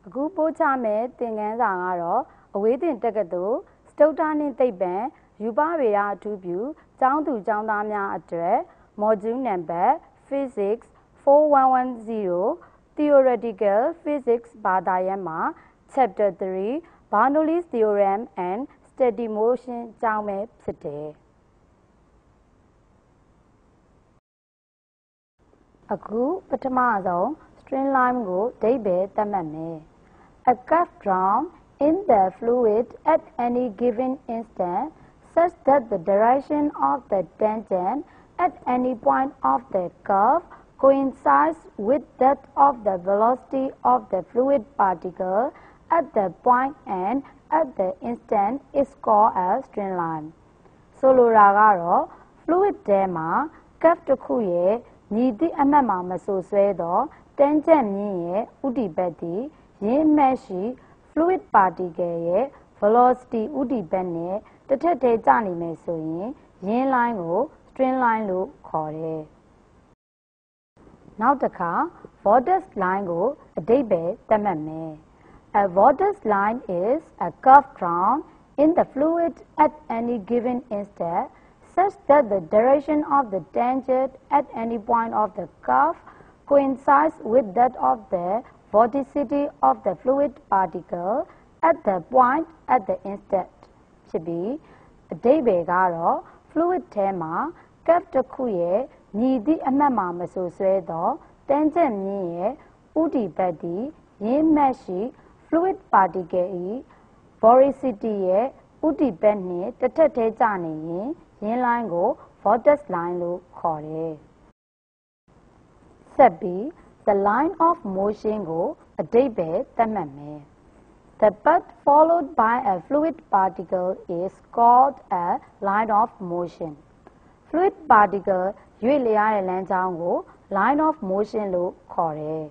အခုပို့ချမဲ့သင်ခန်းစာကတော့အဝေးသင်တက္ကသိုလ်စတုတ္ထနှစ်သိပ္ပံရူပဗေဒအထူးပြုကျောင်းသူကျောင်းသားများအတွက် Module Number Physics 4110 Theoretical Physics ဘာသာရပ်မှာ Chapter 3 Bernoulli's Theorem and Steady Motion ကျောင်းပဲဖြစ်တယ်အခုပထမဆုံး string line ကိုအဓိပ္ပာယ်သတ်မှတ်မယ်A curve drawn in the fluid at any given instant such that the direction of the tangent at any point of the curve coincides with that of the velocity of the fluid particle at the point and at the instant is called a string line. ဆိုလိုတာကတော့ fluid ထဲမှာ curve တစ်ခုရဲ့ညီသည့်အမှတ်မှာမဆိုဆွဲသော tangent မြင့်ရဲ့ဥတီဘက်သည်ရင်းမှတ်ရှိ fluid particle ရဲ့ velocity ဥတီဘက်နဲ့တစ်ထပ်တည်းကျနေမယ်ဆိုရင်ရင်း line ကို string line လို့ခေါ်တယ်နောက်တစ်ခါ vortex line ကိုအဓိပ္ပာယ်သတ်မှတ်မယ် A vortex line is a curve drawn in the fluid at any given instant such that the direction of the tangent at any point of the curve coincides with that of the vorticity of the fluid particle at the point at the instant ဖြစ်ပြီးအဓိပ္ပာယ်ကတော့ fluid ထဲမှာ curve တစ်ခုရဲ့ညီသည့်အမှတ်မှာမဆိုဆွဲသော tangent မြင့်ရဲ့ဥတီဘက်သည်ရင်းမှတ်ရှိ fluid particle ၏ vorticity ရဲ့ဥတီဘက်နှင့်တစ်ထပ်တည်းကျနေရင်ရင်း line ကို vortex line လို့ခေါ်တယ်ဆက်ပြီး the line of motion ကိုအဓိပ္ပာယ်သတ်မှတ်မယ် The path followed by a fluid particle is called a line of motion. Fluid particle ရွေ့လျားတဲ့လမ်းကြောင်းကို line of motion လို့ခေါ်တယ်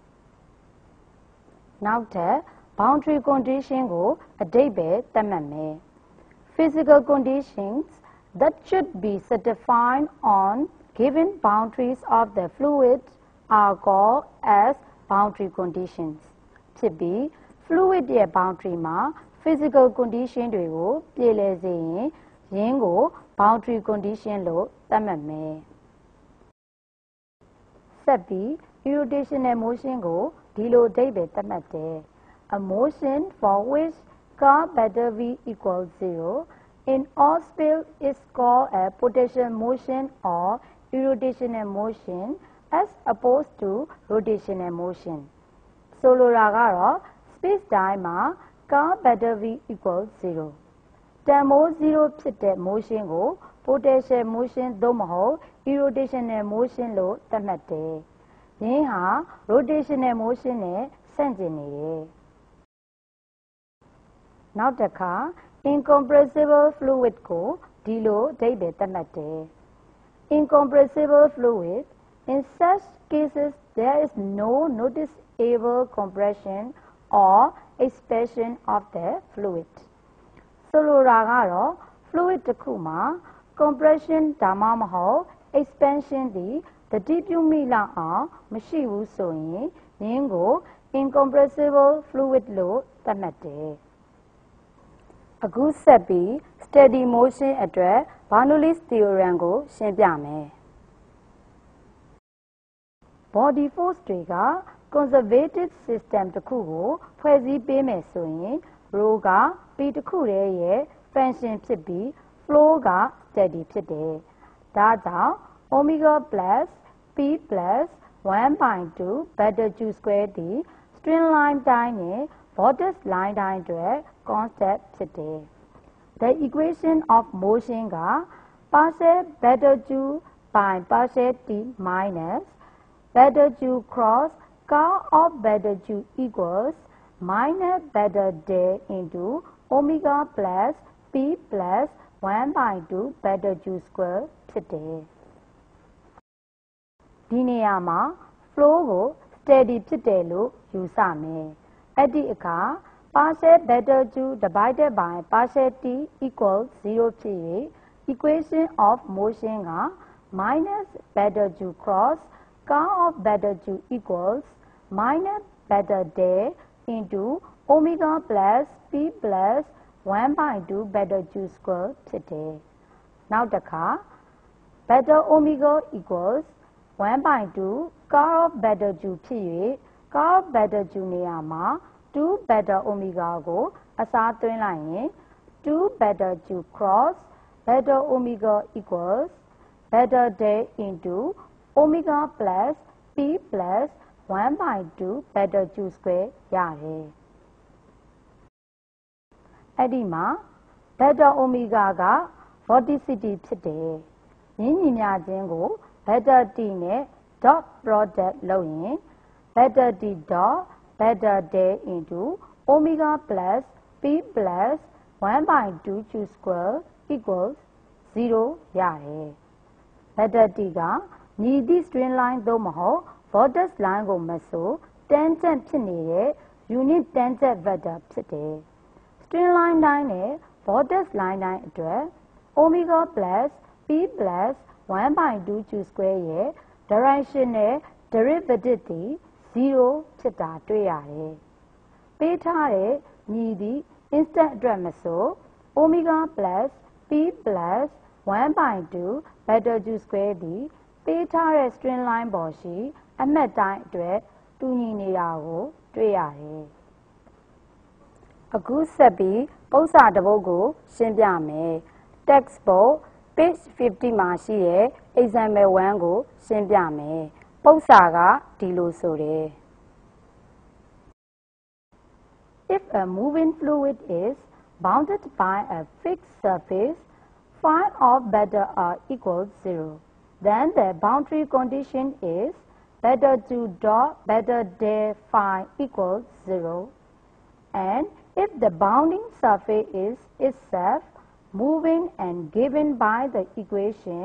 နောက်ထပ် boundary condition ကိုအဓိပ္ပာယ်သတ်မှတ်မယ် Physical conditions that should be satisfied on given boundaries of the fluid are called as boundary conditions ဖြစ်ပြီး fluid ရဲ့ boundary မှာ physical condition တွေကိုပြည့်လည်စေရင်ရင်းကို boundary condition လို့သတ်မှတ်မယ်ဆက်ပြီး irrotational motion ကိုဒီလိုအဓိပ္ပာယ်သတ်မှတ်တယ် A motion for which curve vector v equals 0 in all space is called a potential motion or irrotational motion as opposed to rotational motion ဆိုလိုတာကတော့ space တိုင်းမှာ curve vector v equals 0 တန်ဖိုး0ဖြစ်တဲ့ motion ကို potential motion သို့မဟုတ် irrotational motion လို့သတ်မှတ်တယ်။ရင်းဟာ rotational motion နဲ့ဆန့်ကျင်နေတယ်။နောက်တစ်ခါ incompressible fluid ကိုဒီလိုအဓိပ္ပာယ်သတ်မှတ်တယ်။ incompressible fluid in such cases there is no noticeable compression or expansion of the fluid ဆိုလိုတာကတော့ fluid တစ်ခုမှာ compression ဒါမှမဟုတ် expansion သည်တတိပြုမိလောက်အောင်မရှိဘူးဆိုရင်ရင်းကို incompressible fluid လို့သတ်မှတ်တယ်အခုဆက်ပြီး steady motion အတွက် Bernoulli's theorem ကိုရှင်းပြမယ် body force တွေက conservative system တစ်ခုကိုဖွဲ့စည်းပေးမယ်ဆိုရင် rho က p တစ်ခုတည်းရဲ့ function ဖြစ်ပြီး flow က steady ဖြစ်တယ်ဒါကြောင့် omega plus p plus 1/2 vector q square သည် string line တိုင်းနဲ့ vortex line တိုင်းအတွက် constant ဖြစ်တယ် The equation of motion က partial vector q by partial t minus vector q cross curl of vector q equals minus vector del into omega plus p plus 1/2 vector q square ဖြစ်တယ်ဒီနေရာမှာ flow ကို steady ဖြစ်တယ်လို့ယူဆမယ်အဲ့ဒီအခါ partial vector q divided by partial t equals 0 ဖြစ်၍ equation of motion က minus vector q cross curl of vector q equals minus vector del into omega plus p plus 1 by 2 beta q square ဖြစ်တယ်။နောက်တစ်ခါ beta omega equals 1 by 2 cos of beta q ဖြစ်၍cos of beta q နေရာမှာ2 beta omega ကိုအစားသွင်းလိုက်ရင်2 beta q cross beta omega equals beta day into omega plus p plus 1 by 2 beta q square ရတယ်။အဲ့ဒီမှာ beta omega က vorticity ဖြစ်တယ်။ရင်းညီမျှခြင်းကို beta t နဲ့ dot product လုပ်ရင် beta t dot beta day into omega plus p plus 1 by 2 q square equals 0 ရတယ်။ beta t ကညီသည့် string line သို့မဟုတ် vortex line ကိုမဆို tangent ဖြစ်နေတဲ့ unit tangent vector ဖြစ်တယ်။ string line တိုင်းနဲ့ vortex line တိုင်းအတွက် omega plus p plus 1 by 2 q square ရဲ့ directional derivative သည် 0 ဖြစ်တာတွေ့ရတယ်။ပေးထားတဲ့ညီသည့် instant အတွက်မဆို omega plus p plus 1 by 2 beta q square သည်ပေးထားတဲ့ string line ပေါ်ရှိအမှတ်တိုင်းအတွက်တူညီနေတာကိုတွေ့ရတယ်။အခုဆက်ပြီးပု္ပ္ပစာတစ်ပုဒ်ကိုရှင်းပြမယ်။ textbook page 50မှာရှိတဲ့ example 1ကိုရှင်းပြမယ်။ပု္ပ္ပစာကဒီလိုဆိုတယ်။ If a moving fluid is bounded by a fixed surface, phi of beta r equals 0. Then the boundary condition is beta 2 dot beta del phi equals 0. And if the bounding surface is itself moving and given by the equation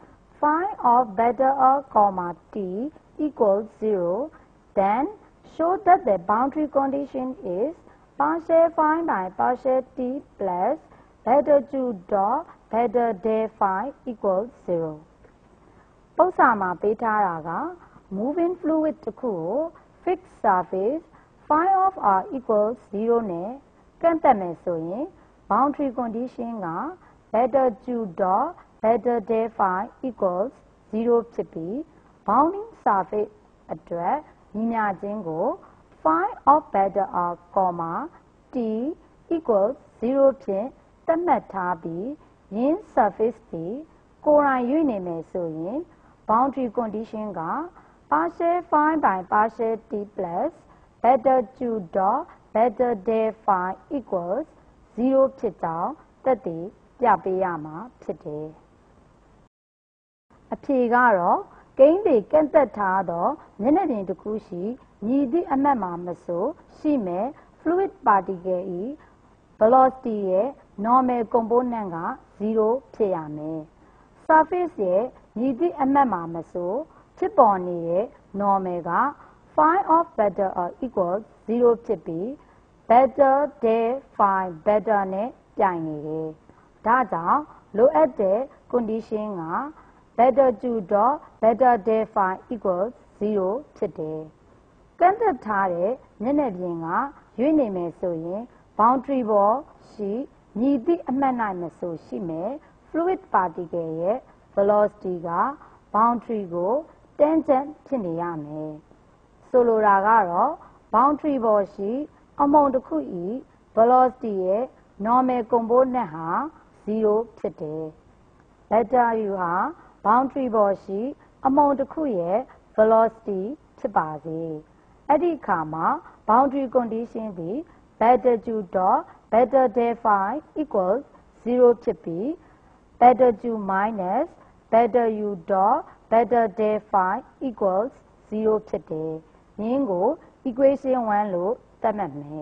phi of beta r comma t equals 0, then show that the boundary condition is partial phi by partial t plus beta 2 dot beta del phi equals 0. ပု္ပ္ပစာမှာပေးထားတာက moving fluid တစ်ခုကို fixed surface phi of r equals 0 နဲ့ကန့်သက်မယ်ဆိုရင် boundary condition က beta 2 dot beta del phi equals 0 ဖြစ်ပြီး bounding surface အတွက်ညီမျှခြင်းကို phi of beta r comma t equals 0 ဖြင့်သတ်မှတ်ထားပြီးယင်း surface သည်ကိုယ်တိုင်ရွေ့နေမယ်ဆိုရင် boundary condition က partial phi by partial t plus beta 2 dot beta del phi equals 0 ဖြစ်ကြောင်းသက်သေပြပေးရမှာဖြစ်တယ်။အဖြေကတော့ကိန်းတွေကန့်သက်ထားသောမျက်နှာပြင်တစ်ခုရှိညီသည့်အမှတ်မှာမဆိုရှိမဲ့ fluid particle ၏ velocity ရဲ့ normal component က 0 ဖြစ်ရမယ်။ surface ရဲ့ညီသည့်အမှတ်မှာမဆိုဖြစ်ပေါ်နေတဲ့ normal က phi of beta r equals 0 ဖြစ်ပြီး beta del phi beta နဲ့ပြိုင်နေတယ်။ဒါကြောင့်လိုအပ်တဲ့ condition က beta 2 dot beta del phi equals 0 ဖြစ်တယ်။ကန့်သက်ထားတဲ့မျက်နှာပြင်ကရွေ့နေမယ်ဆိုရင် boundary ပေါ်ရှိညီသည့်အမှတ်၌မဆိုရှိမယ် fluid particle ရဲ့ velocity က boundary ကို tangent ဖြစ်နေရမယ်။ဆိုလိုတာကတော့ boundary ပေါ်ရှိအမုံတစ်ခု၏ velocity ရဲ့ normal component ဟာ 0 ဖြစ်တယ်။ beta u ဟာ boundary ပေါ်ရှိအမုံတစ်ခုရဲ့ velocity ဖြစ်ပါစေ။အဲ့ဒီအခါမှာ boundary condition သည် beta 2 dot beta del phi equals 0 ဖြစ်ပြီး beta 2 minus beta u dot beta del phi equals 0 ဖြစ်တယ်။ယင်းကို equation 1လို့သတ်မှတ်မယ်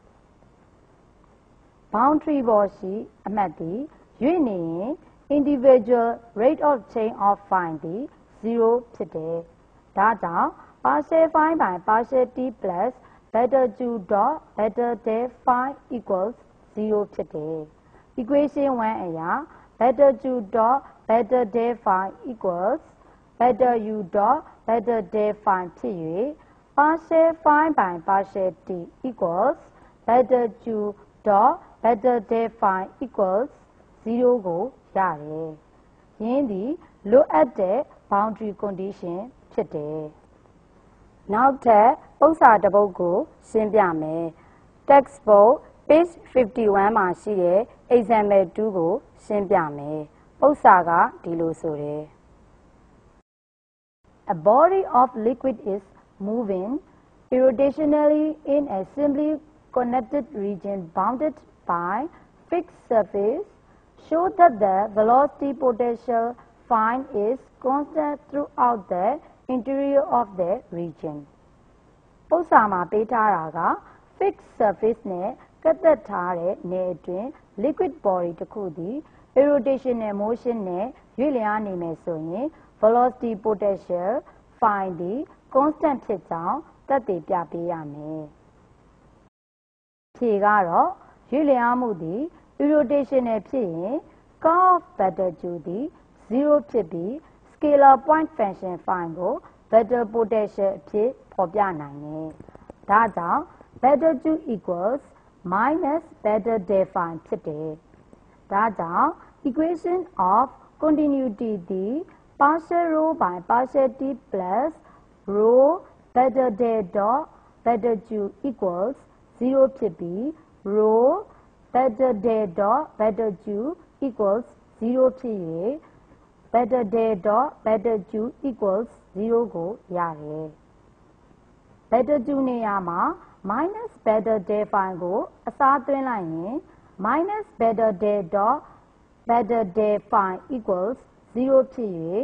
။ boundary ပေါ်ရှိအမှတ်သည်ရွေ့နေရင် individual rate of change of phi သည် 0 ဖြစ်တယ်။ဒါကြောင့် partial phi by partial t plus beta 2 dot beta del phi equals 0 ဖြစ်တယ်။ equation 1အရာ beta 2 dot beta del phi equals beta u dot beta del phi ဖြစ်၍ partial phi by partial t equals vector q dot vector del phi equals 0 ကိုရတယ်။ယင်းသည်လိုအပ်တဲ့ boundary condition ဖြစ်တယ်။နောက်ထပ်ဥစ္စာတစ်ပုဒ်ကိုရှင်းပြမယ်။ textbook page 51မှာရှိတဲ့ example 2ကိုရှင်းပြမယ်။ဥစ္စာကဒီလိုဆိုတယ်။ A body of liquid is moving irrotationally in a simply connected region bounded by fixed surface. Show that the velocity potential phi is constant throughout the interior of the region. ဥစ္စာမှာပေးထားတာက fixed surface နဲ့ကပ်သက်ထားတဲ့နယ်အတွင်း liquid body တစ်ခုသည် irrotational motion နဲ့ရွေ့လျားနေမယ်ဆိုရင် velocity potential phi သည် constant ဖြစ်ကြောင်းသက်သေပြပေးရမယ်။ဖြေကတော့ရွေ့လျားမှုသည် irrotational ဖြစ်ရင် curve vector q သည် 0 ဖြစ်ပြီး scalar point function phi ကို vector potential အဖြစ်ဖော်ပြနိုင်တယ်။ဒါကြောင့် vector q equals minus vector del phi ဖြစ်တယ်။ဒါကြောင့် equation of continuity သည် partial rho by partial t plus rho vector del dot vector q equals 0 ဖြစ်ပြီး rho vector del dot vector q equals 0 ဖြစ်၍vector del dot vector q equals 0 ကိုရတယ်။ vector q နေရာမှာ minus vector del phi ကိုအစားသွင်းလိုက်ရင် minus vector del dot vector del phi equals 0 ဖြစ်၍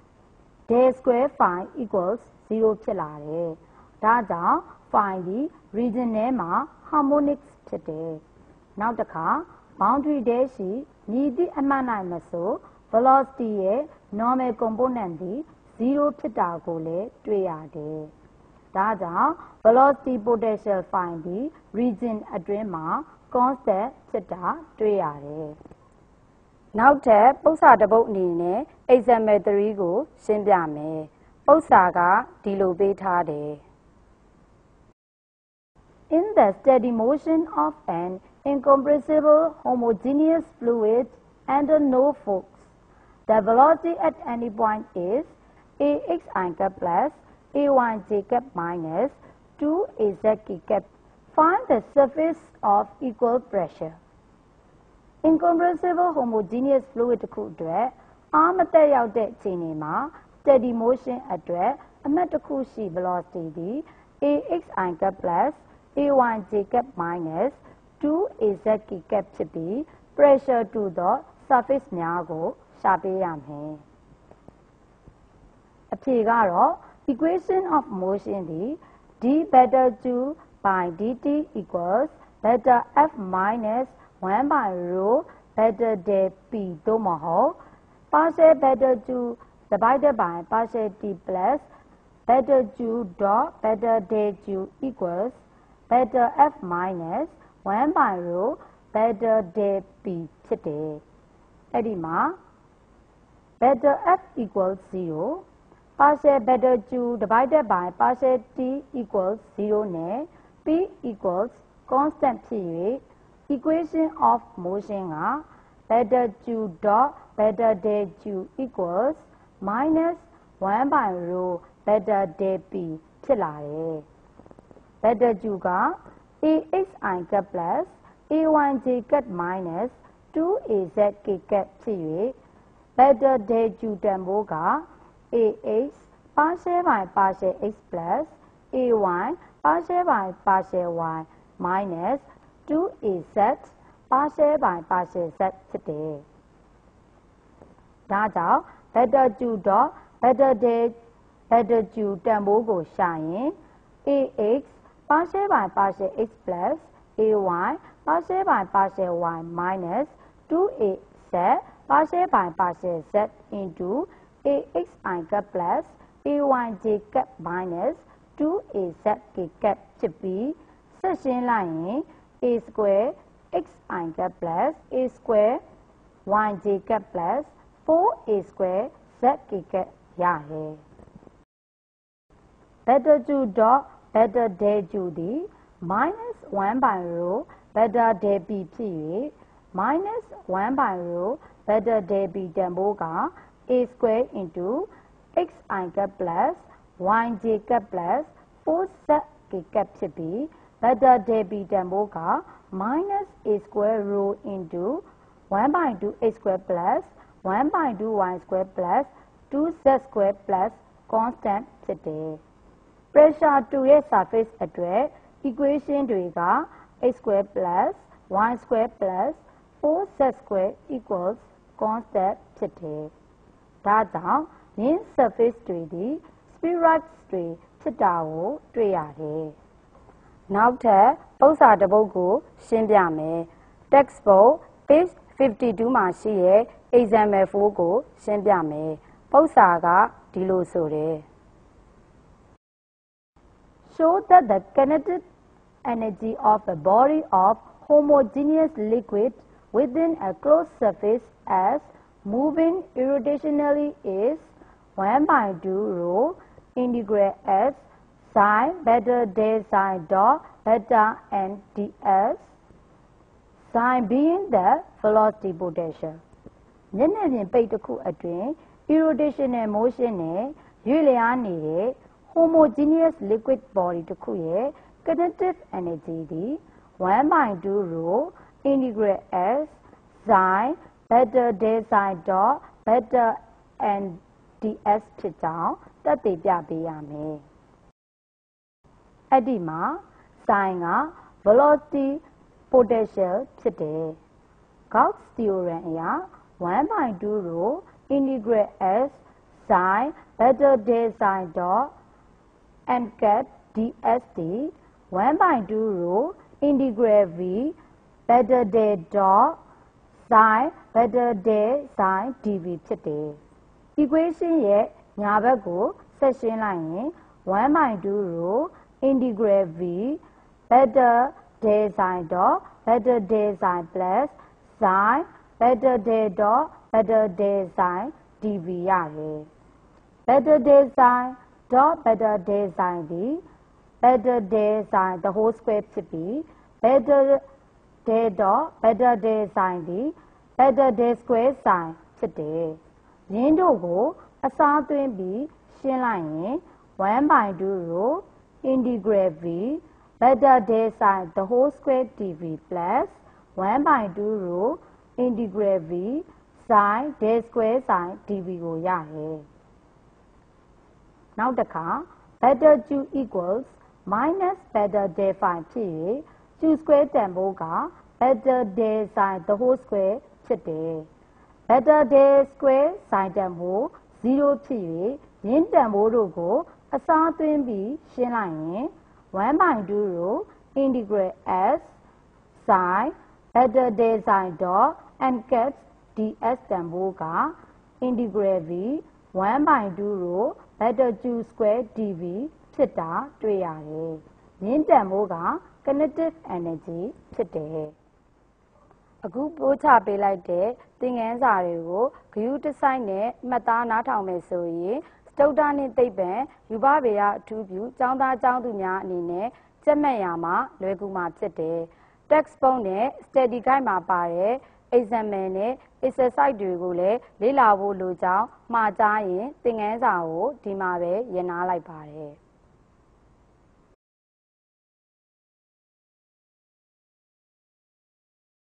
del square phi equals 0 ဖြစ်လာတယ်။ဒါကြောင့် phi သည် region ထဲမှာ harmonics ဖြစ်တယ်။နောက်တစ်ခါ boundary ထဲရှိမည်သည့်အမှတ်၌မဆို velocity ရဲ့ normal component သည် 0 ဖြစ်တာကိုလည်းတွေ့ရတယ်။ဒါကြောင့် velocity potential phi သည် region အတွင်းမှာ constant ဖြစ်တာတွေ့ရတယ်။နောက်ထပ်ပု္ပ္ပစာတစ်ပုဒ်အနေနဲ့ example 3ကိုရှင်းပြမယ်။ပု္ပ္ပစာကဒီလိုပေးထားတယ်။ In the steady motion of an incompressible homogeneous fluid under no force, the velocity at any point is axi cap plus ayj cap minus 2az cap. Find the surface of equal pressure. Incompressible homogeneous fluid တစ်ခုအတွက်အားမတက်ရောက်တဲ့အခြေအနေမှာ steady motion အတွက်အမှတ်တစ်ခုရှိ velocity သည် axi cap plus ayj cap minus 2az cap ဖြစ်ပြီး pressure to the surface များကိုရှာပေးရမယ်။အဖြေကတော့ equation of motion သည် d vector q by dt equals vector f minus 1 by rho vector del p သို့မဟုတ် partial vector q divided by partial t plus vector q dot vector del q equals vector f minus 1 by rho vector del p ဖြစ်တယ်။အဲ့ဒီမှာ vector f equals 0 partial vector q divided by partial t equals 0 နဲ့ p equals constant ဖြစ်၍ equation of motion က vector q dot vector del q equals minus 1 by rho vector del p ဖြစ်လာတယ်။ vector q က axi cap plus ayj cap minus 2az cap ဖြစ်၍ vector del q တန်ဖိုးက ax partial by partial x plus ay partial by partial y minus 2az partial by partial z ဖြစ်တယ်။ဒါကြောင့် vector q dot vector del vector q တန်ဖိုးကိုရှာရင် ax partial by partial x plus ay partial by partial y minus 2az partial by partial z into axi cap plus ayj cap minus 2az cap ဖြစ်ပြီးဆက်ရှင်းလိုက်ရင် a square xi cap plus a square yj cap plus 4a square z cap ရတယ်။ vector q dot better day ကျူသည် minus 1 by rho better day b ဖြစ်၍ minus 1 by rho better day b တန်ဖိုးက a square into xi cap plus yj cap plus 4z k cap ဖြစ်ပြီး better day b တန်ဖိုးက minus a square rho into 1 by 2 x square plus 1 by 2 y square plus 2z square plus constant ဖြစ်တယ် pressure 2 ရဲ့ surface အတွက် equation တွေက x square plus y square plus 4z square equals constant ဖြစ်တယ်ဒါကြောင့် mean surface တွေသည် spheroids တွေဖြစ်တာကိုတွေ့ရတယ်နောက်ထပ်ပုဒ်စာတစ်ပုဒ်ကိုရှင်းပြမယ် textbook page 52 မှာရှိရဲ့ example 4ကိုရှင်းပြမယ်ပုဒ်စာကဒီလိုဆိုတယ် show that the kinetic energy of a body of homogeneous liquid within a closed surface as moving irrotationally is 1 by 2 rho integral s sin beta del sin dot beta and ds sin being the velocity potential မျက်နှာပြင်ပိတ်တစ်ခုအတွင်း irrotational motion နဲ့ရွေ့လျားနေတဲ့ homogeneous liquid body တစ်ခုရဲ့ kinetic energy သည် 1 by 2 rho integral s sin beta del sin dot beta and ds ဖြစ်ကြောင်းသက်သေပြပေးရမယ်အဲ့ဒီမှာ sin က velocity potential ဖြစ်တယ် Gauss theorem အရ 1 by 2 rho integral s sin beta del sin dot and cat ds သည် 1 by 2 rho integral v beta del dot sin beta del sin dv ဖြစ်တယ် equation ရဲ့ညာဘက်ကိုဆက်ရှင်းလိုက်ရင် 1 by 2 rho integral v beta del sin dot beta del sin plus sin beta del dot beta del sin dv ရတယ် beta del sin dot beta del sin သည် beta del sin the whole square ဖြစ်ပြီး beta del dot beta del sin သည် beta del square sin ဖြစ်တယ်ရင်းတို့ကိုအစားသွင်းပြီးရှင်းလိုက်ရင်1 by 2 rho integral v beta del sin the whole square dv plus 1 by 2 rho integral v sin del square sin dv ကိုရတယ်နောက်တစ်ခါ beta q equals minus beta del phi ဖြစ်၍ q square တန်ဖိုးက beta del sin the whole square ဖြစ်တယ် beta del square sin တန်ဖိုး0ဖြစ်၍ရင်းတန်ဖိုးတို့ကိုအစားသွင်းပြီးရှင်းလိုက်ရင်1 by 2 rho integral s sin beta del sin dot and cat ds တန်ဖိုးက integral v 1 by 2 rho beta q square dv ဖြစ်တာတွေ့ရတယ်ရင်းတန်ဖိုးက kinetic energy ဖြစ်တယ်အခုပို့ချပေးလိုက်တဲ့သင်ခန်းစာတွေကိုဂရုတစိုက်နဲ့မှတ်သားနားထောင်မယ်ဆိုရင်စတုတ္ထနှစ်သိပ္ပံယူပဗေဒအထူးပြုကျောင်းသားကျောင်းသူများအနေနဲ့ကြက်မှတ်ရမှာလွယ်ကူမှာဖြစ်တယ် textbook နဲ့ study guide မှာပါတဲ့ example နဲ့ exercise တွေကိုလည်းလေ့လာဖို့လိုကြောင်းမှာကြားရင်သင်ခန်းစာကိုဒီမှာပဲရပ်နားလိုက်ပါတယ်